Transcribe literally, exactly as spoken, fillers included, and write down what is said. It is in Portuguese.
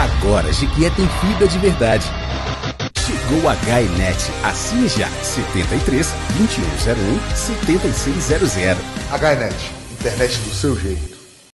Agora Jequié tem fibra de verdade. Chegou a HyNet. Assine já. setenta e três, vinte e um zero um, setenta e seis zero zero. HyNet, internet do seu jeito.